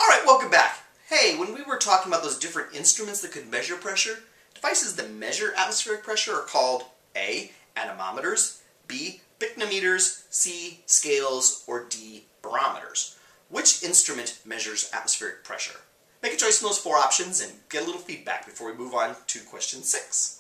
Alright, welcome back. Hey, when we were talking about those different instruments that could measure pressure, devices that measure atmospheric pressure are called A. Anemometers, B. Pycnometers, C. Scales, or D. Barometers. Which instrument measures atmospheric pressure? Make a choice from those four options and get a little feedback before we move on to question 6.